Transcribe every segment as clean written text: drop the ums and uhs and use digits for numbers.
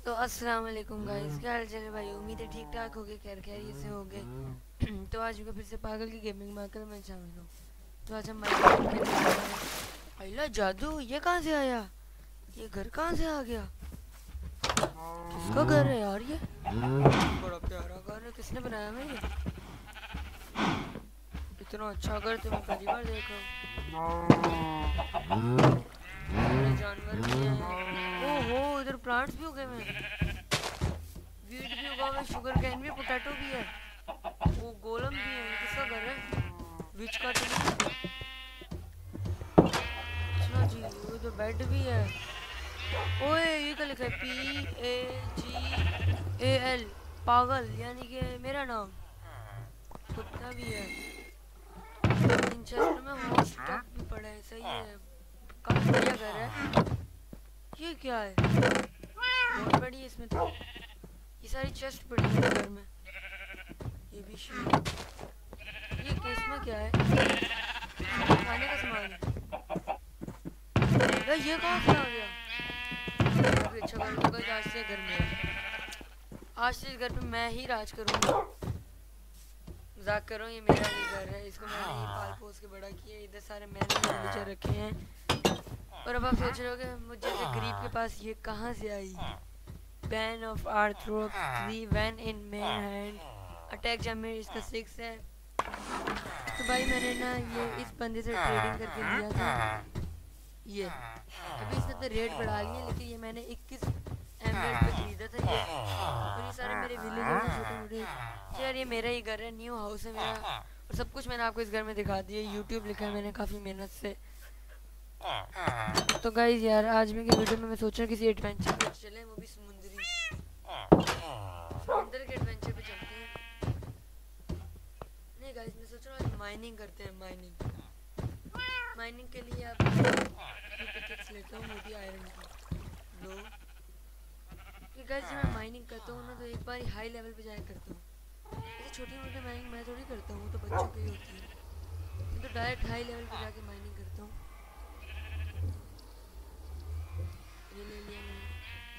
तो अस्सलाम वालेकुम गाइस, क्या हाल चाल है भाई। उम्मीद है ठीक ठाक हो गए, खैर खैरियत से हो गए। तो आज मैं फिर से पागल की गेमिंग मार्कर में शामिल हूँ। तो आज हम माइनक्राफ्ट खेलने जा रहे हैं। अल्लाह जादू, ये कहाँ से आया? ये घर कहाँ से आ गया? किसका घर है यार ये? बड़ा प्यारा घर है, किसने बनाया है ये? इतना अच्छा घर तो मैं पहली बार देख रहा हूँ। बड़े जानवर भी हैं। ओहो, इधर प्लांट्स भी उगे हुए हैं, वीट भी उगा हुआ है, शुगर कैन भी, पोटैटो भी है, वो गोलम भी है। किसका घर है? विच का तो नहीं। अच्छा जी, वो तो बेड भी है। ओए, ये क्या लिखा है? PAGAL, पागल, यानी कि मेरा नाम। कुत्ता भी है। इन चेस्ट में हॉट स्टॉक भी पड़ा है, सही है, काफी बढ़िया घर है। ये क्या है? बहुत बड़ी है इसमें तो। ये सारी चेस्ट पड़ी है घर में। ये भी शीट। ये केस में क्या है? खाने का सामान है। ये कहाँ से आ गया? काफी अच्छा घर होगा। आज से घर में, आज से इस घर पे मैं ही राज करूंगा। मजाक कर रहा हूँ, ये मेरा ही घर है, इसको मैंने ही पाल पोस के बड़ा किया। इधर सारे मैंने फर्नीचर रखे हैं। और अब आप सोच रहे होगे मुझे जैसे गरीब के पास ये कहाँ से आई? बैन ऑफ आर्थ्रोप 3 वैन इन मेन हैंड अटैक जमीर, इसका 6 है। तो भाई मैंने ना ये इस बंदे से ट्रेडिंग करके लिया था। ये अभी इसने तो रेट बढ़ा लिया, लेकिन ये मैंने 21 एमरेल्ड पे खरीदा था ये। और ये सारे मेरे विलेजर्स हैं, छोटे मोटे। तो यार ये मेरा ही घर है, न्यू हाउस है मेरा, और सब कुछ मैंने आपको इस घर में दिखा दिया। यूट्यूब लिखा है मैंने काफ़ी मेहनत से। तो गाइज यार आज में की वीडियो में मैं सोच रहा हूँ किसी एडवेंचर पे चलें, वो भी समुंदरी, समंदर के एडवेंचर पे चलते हैं। नहीं गाइज, मैं सोच रहा हूँ माइनिंग करते हैं। माइनिंग के लिए आप पिकेट्स लेता हूँ, वो भी आयरन की लो। कि गाइस जब मैं माइनिंग करता हूँ ना, तो एक बार हाई लेवल पे जाया करता हूँ। ऐसे छोटी मोटी माइनिंग मैं थोड़ी करता हूँ, तो बच्चों की होती है। मैं तो डायरेक्ट हाई लेवल पे जाके माइनिंग करता हूँ। ये ले लिया मैंने,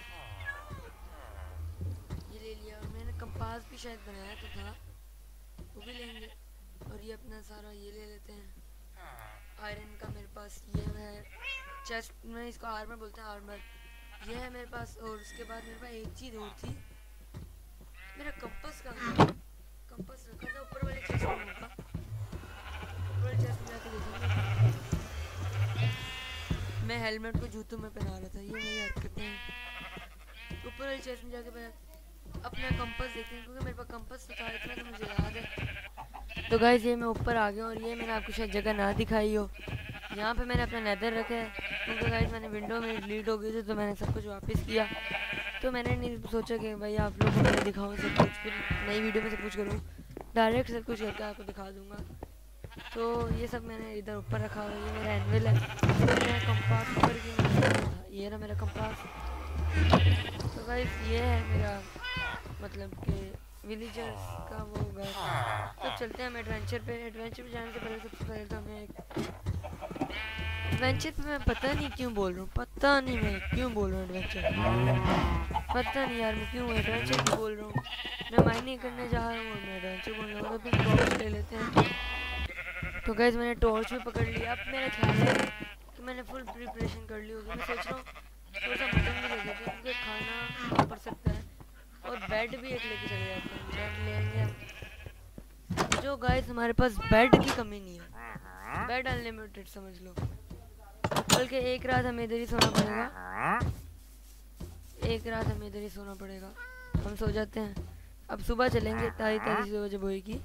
ये ले लिया। और मैंने कंपास भी शायद बनाया तो था, वो भी लेंगे। और ये अपना सारा ये ले लेते हैं। आयरन का मेरे पास ये है चेस्ट में, इसको आर्मर बोलते हैं, आर्मर ये है मेरे पास। और उसके बाद मेरे पास एक चीज़ और थी, मेरा कंपास कहाँ है? कंपास रखा था ऊपर वाले चेस्ट में होगा, ऊपर वाले चेस्ट में जाके देखेंगे। मैं हेलमेट को जूतों में पहना रहा था, ये मेरी हरकतें हैं। ऊपर वाले चेस्ट में जाके अपना कंपास देखते हैं, क्योंकि मेरे पास कंपास तो था, इतना तो मुझे याद है। तो गाइस ये मैं ऊपर आ गया, और ये मैंने आपको शायद जगह ना दिखाई हो, यहाँ पे मैंने अपना नेदर रखा है। क्योंकि गाइस मैंने विंडो में डिलीट हो गई थी, तो मैंने सब कुछ वापस किया। तो मैंने नहीं सोचा कि भाई आप लोगों को मैं दिखाऊँ सब कुछ, फिर नई वीडियो में सब कुछ करूँ, डायरेक्ट सब कुछ करके आपको दिखा दूँगा। तो ये सब मैंने इधर ऊपर रखा हुआ है। ये मेरा एनविल है, मेरा कंपास ऊपर की, ये रहा मेरा कंपास। तो गाइस ये है मेरा मतलब कि विलेजर्स का वो घर। तो चलते हैं हम एडवेंचर पे। एडवेंचर पे जाने से पहले सबसे पहले तो हमें एडवेंचर पे, मैं पता नहीं क्यों बोल रहा हूँ, पता नहीं मैं क्यों बोल रहा हूँ एडवेंचर, पता नहीं यार मैं क्यों एडवेंचर क्यों बोल रहा हूँ। मैं माइनिंग करने जा रहा हूँ और मैं एडवेंचर बोल रहा हूँ। तो फिर टॉर्च ले लेते हैं। तो गाइस मैंने टॉर्च भी पकड़ लिया। अब मेरा ख्याल है कि मैंने फुल प्रिपरेशन कर ली होगी। मैं सोच रहा हूँ थोड़ा सा मटन भी ले लेते हैं, क्योंकि खाना पड़ सकता है। और बेड भी एक लेके चले जाते हैं, बेड लेंगे हम। जो गाइस हमारे पास बेड की कमी नहीं है, बेड अनलिमिटेड समझ लो। बल्कि एक रात हमें इधर ही सोना पड़ेगा, एक रात हमें इधर ही सोना पड़ेगा। हम सो जाते हैं, अब सुबह चलेंगे, ताज़ी ताज़ी सुबह जब होएगी।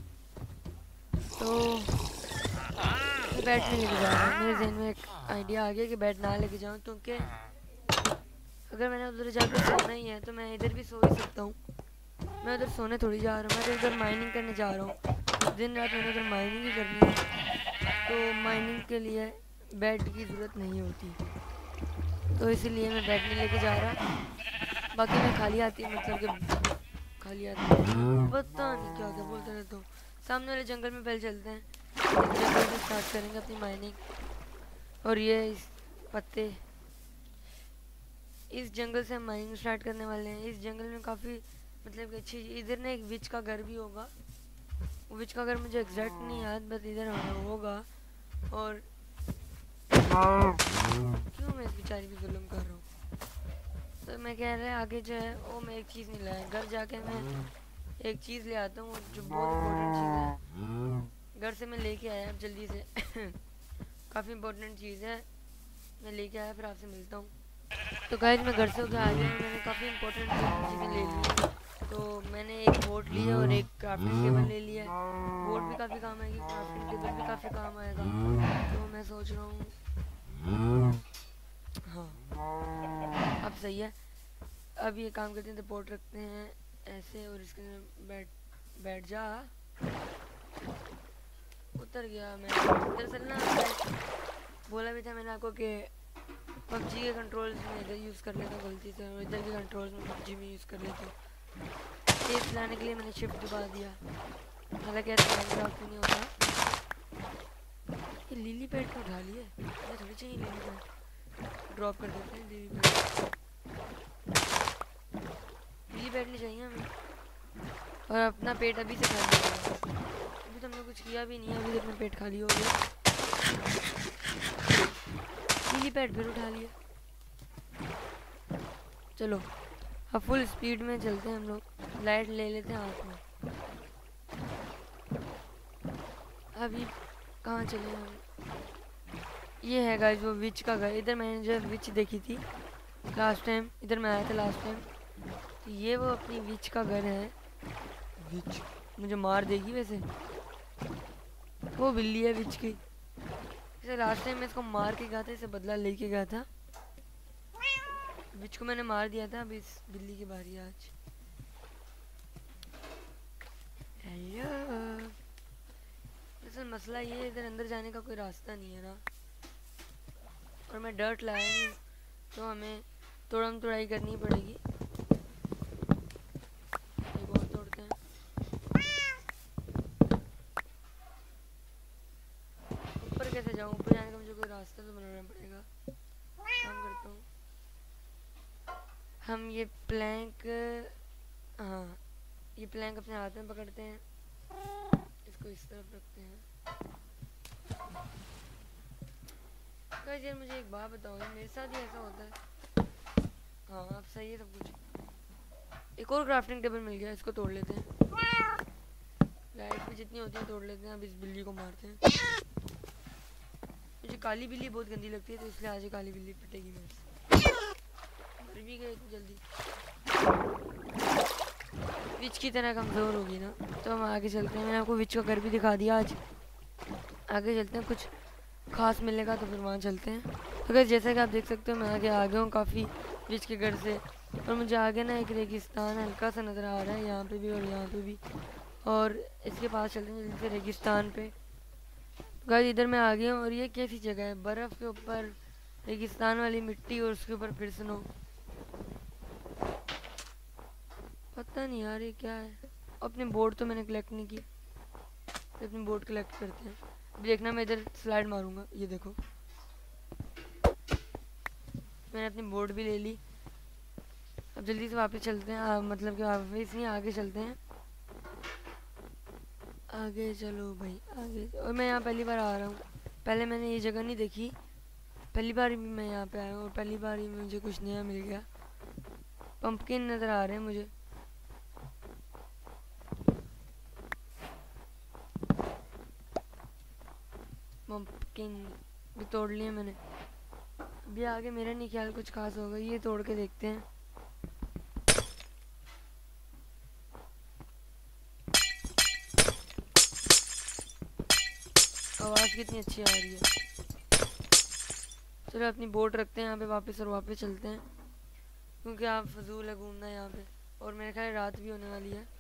तो मैं बैट नहीं लेके जा रहा हूँ, मेरे जहन में एक आइडिया आ गया कि बैट ना लेके जाऊँ, क्योंकि अगर मैंने उधर जाकर सोना ही है तो मैं इधर भी सो ही सकता हूँ। मैं उधर सोने थोड़ी जा रहा हूँ, मैं तो इधर माइनिंग करने जा रहा हूँ। दिन रात मैंने उधर माइनिंग ही करनी है, तो माइनिंग के लिए बेड की ज़रूरत नहीं होती, तो इसीलिए मैं बेड नहीं लेके जा रहा। बाकी मैं खाली आती है, मतलब कि खाली आती है, पता नहीं क्या क्या बोलते रहता हूँ। सामने वाले जंगल में पहले चलते हैं, जंगल से स्टार्ट करेंगे अपनी माइनिंग। और ये इस पत्ते इस जंगल से हम माइनिंग स्टार्ट करने वाले हैं। इस जंगल में काफ़ी मतलब कि अच्छी, इधर ना एक विच का घर भी होगा। वो विच का घर मुझे एग्जैक्ट नहीं याद, बस इधर होगा। और क्यों मैं इस बेचारी पे जुल्म कर रहा हूँ। तो मैं कह रहा है आगे जो है वो मैं एक चीज़ नहीं लाया, घर जाके मैं एक चीज़ ले आता हूँ जो बहुत इम्पोर्टेंट चीज़ है। घर से मैं लेके आया अब जल्दी से काफ़ी इम्पोर्टेंट चीज़ है, मैं लेके आया, फिर आपसे मिलता हूँ। तो गाइस मैं घर से होकर आ गया, मैंने काफ़ी इंपॉर्टेंट चीज़ें ले ली हैं। तो मैंने एक बोट लिया और एक क्राफ्टिंग टेबल ले लिया है। बोट भी काफ़ी काम आएगी, क्राफ्टिंग टेबल भी काफ़ी काम आएगा। तो मैं सोच रहा हूँ हाँ अब सही है। अब ये काम करते हैं, तो बोट रखते हैं ऐसे और इसके अंदर बैठ जा। उतर गया मैं। दरअसल ना बोला भी था मैंने आपको कि पबजी के कंट्रोल्स में इधर यूज़ कर लेता हूँ गलती से, और इधर के कंट्रोल्स में पबजी में यूज़ कर लेता हूँ। तेज लाने के लिए मैंने शिफ्ट दबा दिया, हालांकि ऐसा माइनक्राफ्ट नहीं होता। ये लिली पैड को उठा लिए, मुझे थोड़ी चाहिए लिली पैड। ड्रॉप कर देते हैं लिली पैड। लिली पैड नहीं चाहिए हमें। और अपना पेट अभी से खाली हो गया, अभी तो हमने कुछ किया भी नहीं है, अभी तो अपना पेट खाली हो गया। लिली पैड फिर उठा लिया। चलो अब फुल स्पीड में चलते हैं हम लोग, लाइट ले लेते हैं हाथ में। अभी कहाँ चले हम, ये है गाइस वो विच का घर। इधर मैंने जो विच देखी थी लास्ट टाइम, इधर मैं आया था लास्ट टाइम, तो ये वो अपनी विच का घर है। विच मुझे मार देगी वैसे, वो बिल्ली है विच की। जैसे लास्ट टाइम मैं इसको मार के गया था, इसे बदला लेके गया था, विच को मैंने मार दिया था। अब इस बिल्ली की बारी है आज। हेलो, असल मसला ये है इधर अंदर जाने का कोई रास्ता नहीं है ना, और मैं डर्ट लाया नहीं, तो हमें तोड़म तोड़ाई करनी पड़ेगी। एक और तोड़ते हैं। ऊपर कैसे जाऊँ, ऊपर जाने का मुझे कोई रास्ता तो बनाना पड़ेगा। काम करता हूँ, हम ये प्लैंक, हाँ ये प्लैंक अपने हाथ में पकड़ते हैं, इसको इस तरफ रखते हैं। गाइस यार मुझे एक बात बताओ, मेरे साथ ही ऐसा होता है। हाँ अब सही है सब कुछ। एक और क्राफ्टिंग टेबल मिल गया, इसको तोड़ लेते हैं। लाइट भी जितनी होती है तोड़ लेते हैं। अब इस बिल्ली को मारते हैं। मुझे काली बिल्ली बहुत गंदी लगती है, तो इसलिए आज काली बिल्ली पिटेगी मेरे से। मर भी गए इतनी जल्दी, विच की तरह कमज़ोर होगी ना। तो हम आगे चलते हैं, मैंने आपको विच का घर भी दिखा दिया। आज आगे चलते हैं, कुछ खास मिलेगा तो फिर वहाँ चलते हैं। तो अगर जैसा कि आप देख सकते हो मैं आगे आ गया हूँ काफ़ी विच के घर से, और मुझे आगे ना एक रेगिस्तान हल्का सा नज़र आ रहा है, यहाँ पे भी और यहाँ पे भी, और इसके पास चलते हैं जल्दी से रेगिस्तान पे। गाइस इधर मैं आ गया हूँ, और ये कैसी जगह है, बर्फ़ के ऊपर रेगिस्तान वाली मिट्टी और उसके ऊपर फिर स्नो। पता नहीं यार ये क्या है। अपनी बोर्ड तो मैंने कलेक्ट नहीं की, तो अपनी बोर्ड कलेक्ट करते हैं। अब देखना मैं इधर स्लाइड मारूंगा, ये देखो मैंने अपनी बोर्ड भी ले ली। अब जल्दी से वापस चलते हैं, मतलब कि वापस नहीं आगे चलते हैं। आगे चलो भाई आगे। और मैं यहाँ पहली बार आ रहा हूँ, पहले मैंने ये जगह नहीं देखी, पहली बार ही मैं यहाँ पे आया हूँ, और पहली बार ही मुझे कुछ नया मिल गया। पंपकिन नज़र आ रहे हैं मुझे। पंपकिन भी तोड़ लिए मैंने। अभी आगे मेरा नहीं ख्याल कुछ खास होगा, ये तोड़ के देखते हैं। आवाज़ कितनी अच्छी आ रही है। चलो अपनी बोट रखते हैं यहाँ पे वापस, और वापस चलते हैं, क्योंकि आप फजूल है घूमना यहाँ पे, और मेरे ख्याल रात भी होने वाली है।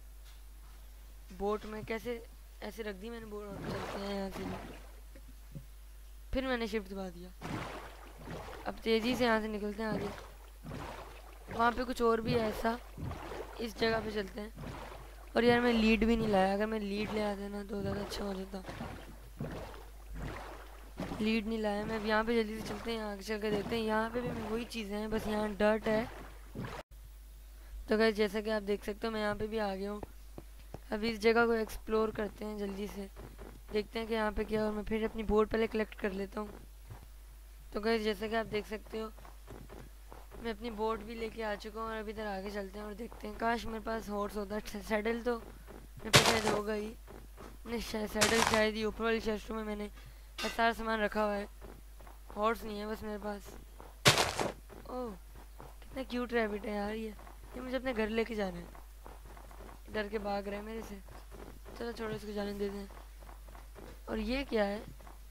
बोट में कैसे ऐसे रख दी मैंने बोट, और चलते हैं यहाँ से। फिर मैंने शिफ्ट दबा दिया। अब तेज़ी से यहाँ से निकलते हैं आगे। वहाँ पे कुछ और भी है ऐसा, इस जगह पे चलते हैं। और यार मैं लीड भी नहीं लाया, अगर मैं लीड ले आता ना तो ज़्यादा अच्छा हो जाता। लीड नहीं लाया मैं। अब यहाँ पे जल्दी से चलते हैं, यहाँ चल कर देखते हैं। यहाँ पे भी वही चीज़ें हैं, बस यहाँ डर्ट है। तो गाइस जैसा कि आप देख सकते हो मैं यहाँ पे भी आ गया हूँ। अभी इस जगह को एक्सप्लोर करते हैं जल्दी से, देखते हैं कि यहाँ पे क्या है, और मैं फिर अपनी बोट पहले कलेक्ट कर लेता हूँ। तो गाइस जैसा कि आप देख सकते हो मैं अपनी बोट भी लेके आ चुका हूँ, और अभी इधर आगे चलते हैं और देखते हैं। काश मेरे पास हॉर्स होता। सैडल तो मेरे पास शायद होगा ही नहीं, सैडल शायद ही ऊपर वाली चेस्टों में मैंने सारा सामान रखा हुआ है। हॉर्स नहीं है बस मेरे पास। ओह कितना क्यूट रैबिट है यार ये मुझे अपने घर लेके जाना है। डर के भाग रहा है मेरे से। चलो छोड़ो इसको जाने देते हैं। और ये क्या है?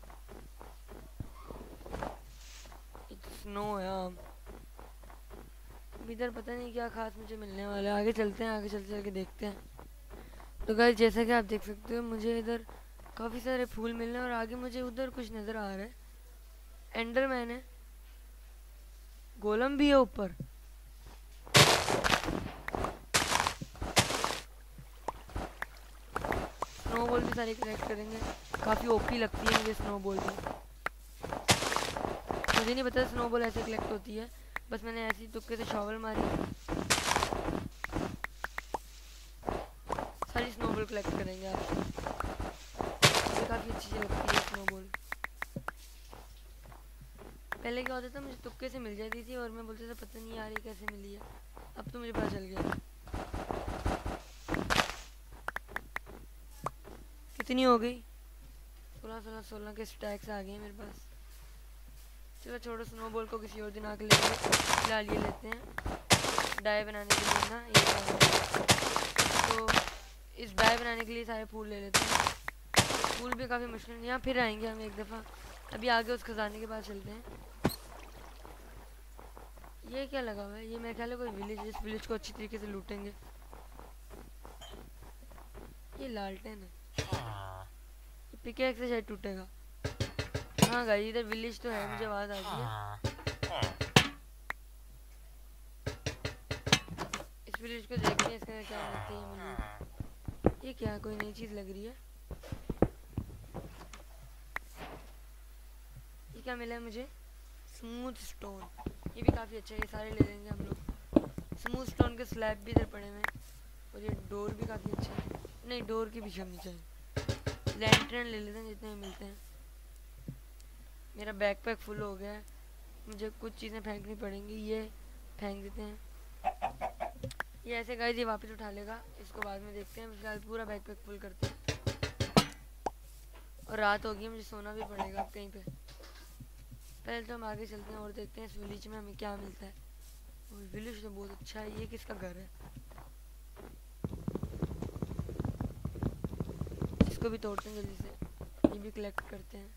स्नो है। हाँ इधर पता नहीं क्या खास मुझे मिलने वाला है। आगे चलते हैं, आगे चल के देखते हैं। तो गाइस जैसा कि आप देख सकते हो मुझे इधर काफ़ी सारे फूल मिल रहे हैं, और आगे मुझे उधर कुछ नज़र आ रहा है। एंडरमैन है, गोलम भी है ऊपर। स्नोबॉल भी सारी कलेक्ट करेंगे। काफ़ी ओपी लगती है मुझे स्नोबॉल भी। मुझे नहीं पता स्नोबॉल ऐसे कलेक्ट होती है, बस मैंने ऐसी तुक्के से शॉवल मारी। सारी स्नोबॉल कलेक्ट करेंगे आप। मुझे काफ़ी अच्छी लगती है स्नोबॉल। पहले क्या होता था मुझे तुक्के से मिल जाती थी और मैं बोलता था पता नहीं यार ये कैसे मिली है। अब तो मुझे पता चल गया। कितनी हो गई? 16 के स्टैक्स आ गए मेरे पास। चलो छोड़ो, स्नोबॉल को किसी और दिन आके लेंगे। फिलहाल ये लेते हैं डाई बनाने के लिए ना। ये तो इस डाई बनाने के लिए सारे फूल ले लेते हैं। फूल भी काफ़ी मुश्किल। यहाँ फिर आएंगे हम एक दफ़ा। अभी आगे उस खजाने के पास चलते हैं। ये क्या लगा हुआ है? ये मेरे ख्याल है कोई विलेज। इस विलेज को अच्छी तरीके से लूटेंगे। ये लालटेन है, ये पिकेक्स से शायद टूटेगा। हाँ गाइस इधर विलेज तो है, मुझे आवाज़ आ रही है। इस विलेज को देखते हैं इसके क्या मिलती है मुझे। ये क्या कोई नई चीज़ लग रही है? ये क्या मिला है मुझे? Smooth stone. ये भी काफ़ी अच्छा है, ये सारे ले लेंगे हम लोग। स्मूथ स्टोन के स्लैब भी इधर पड़े हुए हैं, और ये डोर भी काफ़ी अच्छा है। नहीं डोर की भी करनी चाहिए। लैंटर्न ले लेते हैं जितने मिलते हैं। मेरा बैकपैक फुल हो गया है, मुझे कुछ चीज़ें फेंकनी पड़ेंगी। ये फेंक देते हैं। ये ऐसे गाइस ये वापस उठा लेगा, इसको बाद में देखते हैं। फिलहाल पूरा बैकपैक फुल करते हैं। और रात होगी, मुझे सोना भी पड़ेगा अब कहीं पे। पहले तो हम आगे चलते हैं और देखते हैं इस विलेज में हमें क्या मिलता है। और विलेज तो बहुत अच्छा है। ये किसका घर है? इसको भी तोड़ते हैं जल्दी से। ये भी कलेक्ट करते हैं।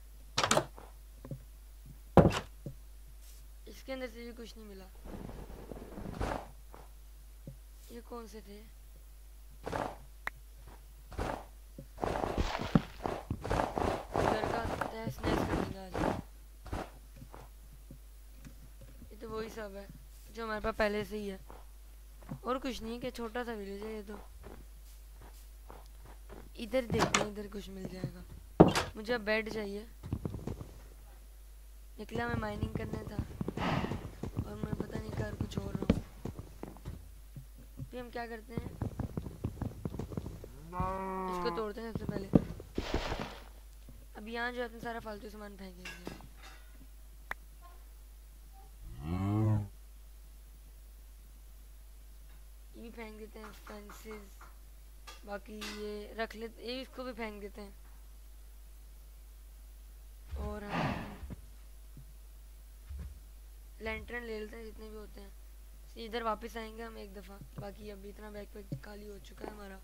इसके अंदर से भी कुछ नहीं मिला। ये कौन से थे? घर का तहस नहस कर देंगे आज। ये तो वही सब है जो हमारे पास पहले से ही है, और कुछ नहीं। कि छोटा सा विलेज है ये तो। इधर देखते हैं, इधर कुछ मिल जाएगा। मुझे अब बेड चाहिए। निकला मैं माइनिंग करने था, और मैं पता नहीं कर कुछ और रहा हूँ। फिर हम क्या करते हैं, इसको तोड़ते हैं सबसे पहले। अब यहाँ जो अपना सारा फालतू सामान फेंकेंगे। ये भी फेंक देते हैं फेंसेस। बाकी ये रख लेते, ये इसको भी फेंक देते हैं। और हम लैंटर्न ले लेते हैं जितने भी होते हैं। इधर वापस आएंगे हम एक दफ़ा। बाकी अभी इतना बैकपैक खाली हो चुका है हमारा।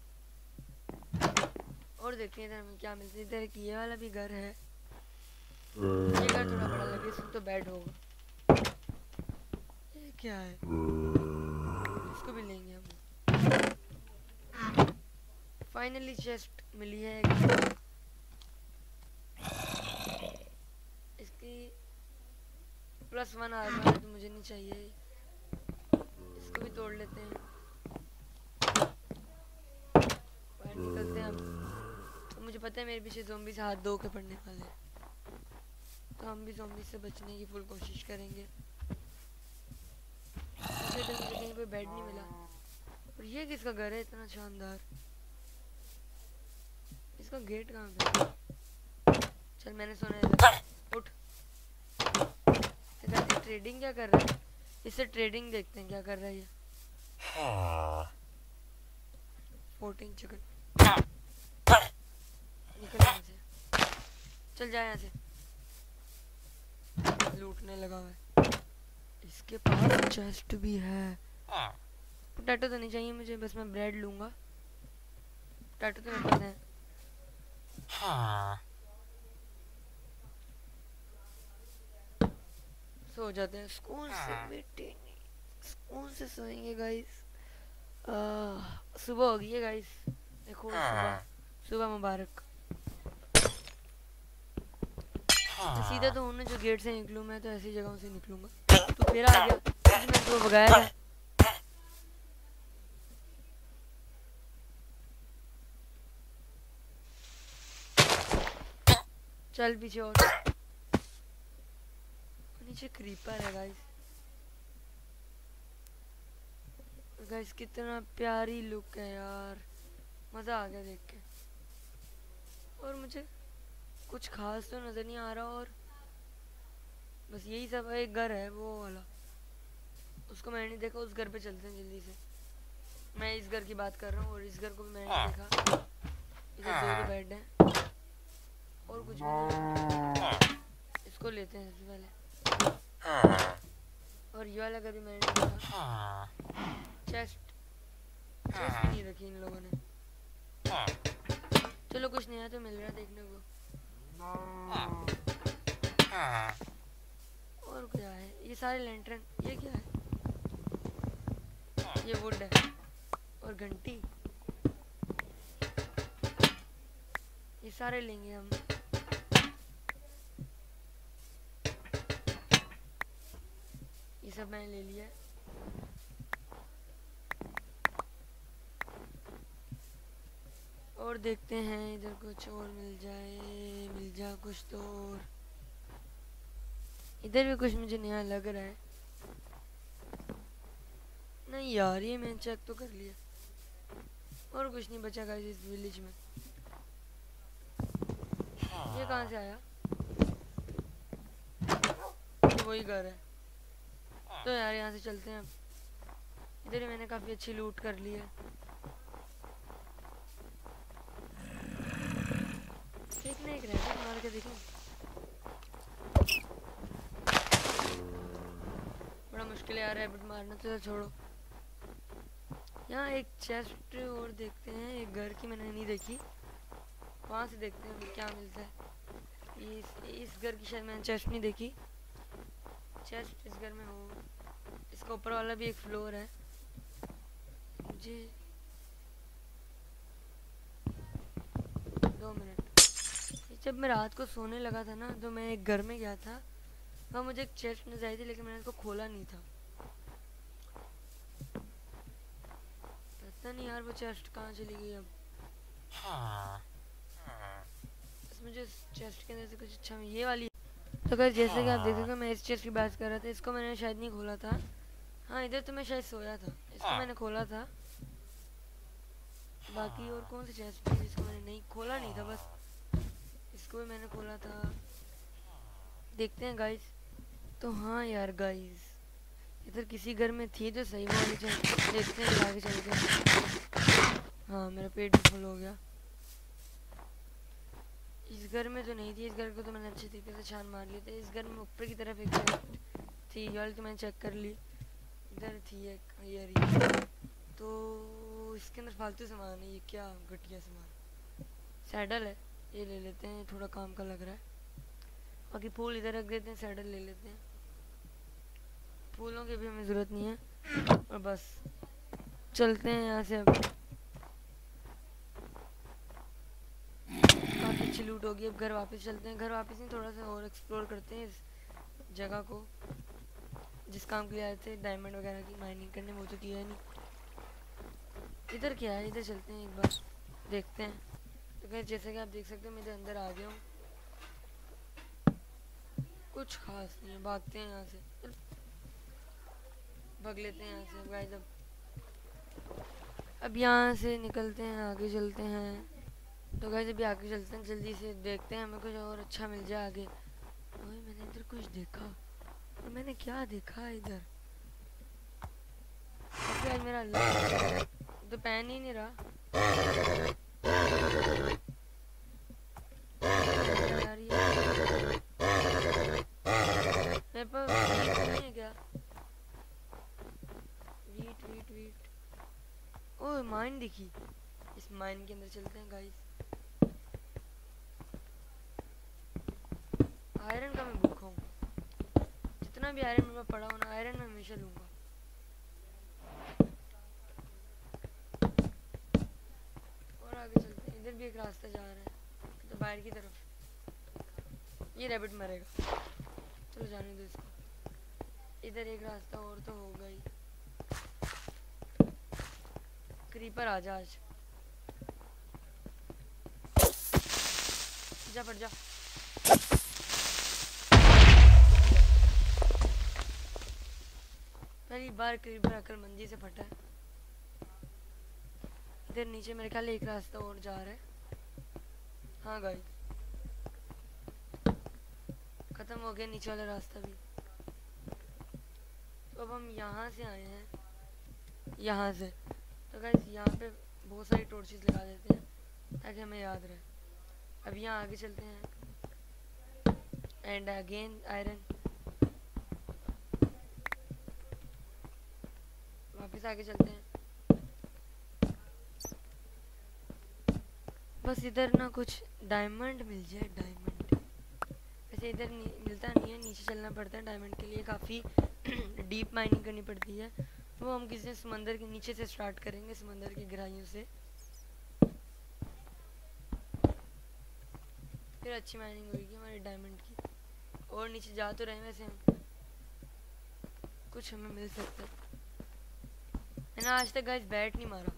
और देखते हैं इधर हमें क्या मिलता है। इधर एक ये वाला भी घर है। ये घर थोड़ा बड़ा लगे, इसमें तो बेड होगा। ये क्या है? इसको भी लेंगे हम। फाइनली चेस्ट मिली है एक। इसकी +1 आर्मर है तो मुझे नहीं चाहिए। इसको भी तोड़ लेते हैं। बाहर निकलते हैं अब। तो मुझे पता है मेरे पीछे ज़ोंबी से हाथ धो के पड़ने वाले हैं। तो हम भी ज़ॉम्बी से बचने की फुल कोशिश करेंगे। मुझे कहीं पे बेड नहीं मिला। और ये किसका घर है इतना शानदार? इसका गेट कहाँ पे? चल मैंने सुना है। उठ। ट्रेडिंग क्या कर रहा है? इससे ट्रेडिंग देखते हैं क्या कर रहा है ये। 14 चिकन। निकल यहाँ से। चल जा यहाँ से। लूटने लगा हुआ है। इसके पास चेस्ट भी है। पोटैटो तो नहीं चाहिए मुझे, बस मैं ब्रेड लूँगा। पोटैटो तो मेरे पास है। सो जाते हैं सुकून से बेटे। सुकून से सोएंगे गाइस। सुबह हो गई है गाइस। देखो सुबह, सुबह मुबारक। तो सीधा तो उन्होंने जो गेट से निकलूँ मैं तो ऐसी जगहों से निकलूँगा। तो फिर आ गया, मैं तो भगाया था। चल पीछे और। नीचे क्रीपर है गाइस। गाइस कितना प्यारी लुक है यार, मज़ा आ गया देख के। और मुझे कुछ खास तो नज़र नहीं आ रहा, और बस यही सब है। एक घर है वो वाला, उसको मैंने नहीं देखा। उस घर पे चलते हैं जल्दी से। मैं इस घर की बात कर रहा हूँ, और इस घर को भी मैंने नहीं देखा। इधर 2 बेड हैं और कुछ भी नहीं। इसको लेते हैं सबसे पहले। और ये वाला घर भी मैंने नहीं देखा। चेस्ट भी नहीं रखी इन लोगों ने। चलो कुछ नया तो मिल रहा है देखने को। और क्या है? ये सारे लैंटर्न। ये क्या है? ये वुड है और घंटी। ये सारे लेंगे हम। ये सब मैंने ले लिया है। और देखते हैं इधर कुछ और मिल जा कुछ तो। और इधर भी कुछ मुझे नया लग रहा है। नहीं यार, ये मैंने चेक तो कर लिया। और कुछ नहीं बचा गाइस इस विलेज में। ये कहाँ से आया? ये वही घर है। तो यार यहाँ से चलते हैं। इधर ही मैंने काफी अच्छी लूट कर ली है। देखने एक रैबिट मार के देखें। बड़ा मुश्किल है यार रैबिट मारना, तो छोड़ो। यहाँ एक चेस्ट और देखते हैं। एक घर की मैंने नहीं देखी, वहाँ से देखते हैं क्या मिलता है। इस घर की शायद मैंने चेस्ट नहीं देखी। चेस्ट इस घर में हो। इसका ऊपर वाला भी एक फ्लोर है। मुझे 2 मिनट। जब मैं रात को सोने लगा था ना, तो मैं एक घर में गया था। वहाँ मुझे एक चेस्ट नजर आई थी, लेकिन मैंने उसको खोला नहीं था। पता नहीं यार वो चेस्ट कहाँ चली गई अब। मुझे चेस्ट के अंदर से कुछ अच्छा ये वाली। तो अगर जैसे कि आप देख सकते हो, मैं इस चेस्ट की बात कर रहा था। इसको मैंने शायद नहीं खोला था। हाँ इधर तो मैं शायद सोया था। इसको मैंने खोला था। बाकी और कौन सी चेस्ट थी जिसको मैंने नहीं खोला नहीं था? बस इसको भी मैंने खोला था। देखते हैं गाइस। तो हाँ यार गाइस, इधर किसी घर में थी तो सही वाली चेस्ट। देखते हैं आगे चल के। हाँ मेरा पेट भी फुल हो गया। इस घर में तो नहीं थी। इस घर को तो मैंने अच्छे तरीके से छान मार लिया था। इस घर में ऊपर की तरफ एक चेस्ट थी, वाली तो मैंने चेक कर ली। इधर थी एक ये तो इसके अंदर फालतू सामान है। ये क्या घटिया सामान। सैडल है, ये ले लेते हैं, थोड़ा काम का लग रहा है। बाकी फूल इधर रख देते हैं, सैडल ले लेते हैं। फूलों की भी हमें ज़रूरत नहीं है। और बस चलते हैं यहाँ से। अब काफ़ी अच्छी लूट होगी। अब घर वापस चलते हैं। घर वापस नहीं, थोड़ा सा और एक्सप्लोर करते हैं इस जगह को जिस काम के लिए आए थे, डायमंड वगैरह की माइनिंग करने। वो तो किया है नहीं। इधर क्या है? इधर चलते हैं एक बार, देखते हैं। तो क्या जैसे कि आप देख सकते हो, मैं इधर अंदर आ गया हूँ। कुछ खास नहीं है, भागते हैं यहाँ से, भाग लेते हैं यहाँ से गाइस। अब यहाँ से निकलते हैं, आगे चलते हैं। तो गाइस अभी आगे चलते हैं, जल्दी से देखते हैं हमें कुछ और अच्छा मिल जाए आगे। ओए मैंने इधर कुछ देखा, और मैंने क्या देखा इधर? आज मेरा तो पहन ही नहीं रहा यार, ये मेरे पास नहीं है क्या? Wheat wheat wheat, oh mine दिखी, इस माइन के अंदर चलते हैं गाइस। आयरन का मैं भूखा हूँ, जितना भी आयरन मेरे पास पड़ा हो ना, आयरन मैं हमेशा लूंगा। और आगे चलते हैं, इधर भी एक रास्ता जा रहा है तो बाहर की तरफ। ये रैबिट मरेगा, चलो जाने दो इसको। इधर एक रास्ता और तो होगा ही। क्रीपर आजा आज, जा फट जा। पहली बार क्रीपर अक्लमंदी से फटा है। इधर नीचे मेरे ख्याल एक रास्ता और जा रहा है। हाँ गाइस, खत्म हो गया नीचे वाला रास्ता भी। तो अब हम यहाँ से आए हैं, यहाँ से। तो गाइस यहाँ पे बहुत सारी टॉर्चेस लगा देते हैं ताकि हमें याद रहे। अब यहाँ आगे चलते हैं, एंड अगेन आयरन। वापस आगे चलते हैं। बस इधर ना कुछ डायमंड मिल जाए, डायमंड। वैसे इधर मिलता नहीं है, नीचे चलना पड़ता है डायमंड के लिए, काफ़ी डीप माइनिंग करनी पड़ती है। वो हम किसी समंदर के नीचे से स्टार्ट करेंगे, समंदर की गहराइयों से, फिर अच्छी माइनिंग होगी हमारी डायमंड की। और नीचे जा तो रहे वैसे हम, कुछ हमें मिल सकता है। मैंने आज तक गाइस बैट नहीं मारा।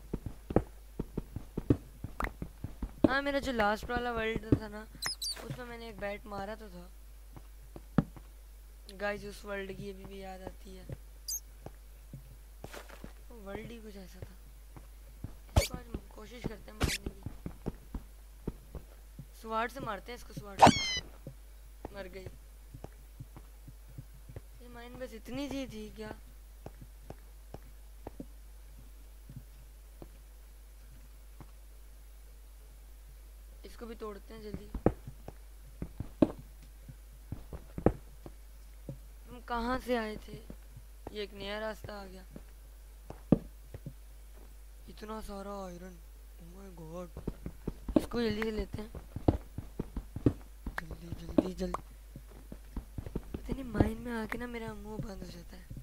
हाँ मेरा जो लास्ट वाला वर्ल्ड था ना, उसमें मैंने एक बैट मारा तो था गाइस। उस वर्ल्ड की अभी भी याद आती है, वो वर्ल्ड ही कुछ ऐसा था। इसको आज कोशिश करते हैं मारने की, स्वाड से मारते हैं इसको। स्वाड मर गई। ये माइन बस इतनी सी थी क्या? इसको भी तोड़ते हैं जल्दी। हम कहाँ से आए थे? ये एक नया रास्ता आ गया। इतना सारा आयरन, ओह माय गॉड। इसको जल्दी से लेते हैं, जल्दी जल्दी जल्दी। पता नहीं माइन में आके ना मेरा मुंह बंद हो जाता है।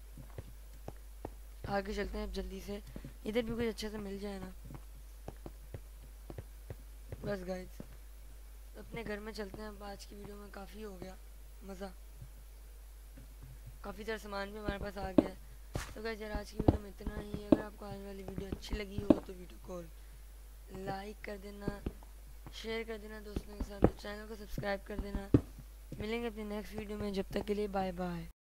आगे चलते हैं अब जल्दी से, इधर भी कुछ अच्छा सा मिल जाए ना। बस गाइस अपने घर में चलते हैं। अब आज की वीडियो में काफ़ी हो गया मज़ा, काफ़ी सारा सामान भी हमारे पास आ गया है। तो गाइस यार आज की वीडियो में इतना ही। अगर आपको आज वाली वीडियो अच्छी लगी हो तो वीडियो को लाइक कर देना, शेयर कर देना दोस्तों के साथ, चैनल को सब्सक्राइब कर देना। मिलेंगे अपनी नेक्स्ट वीडियो में, जब तक के लिए बाय बाय।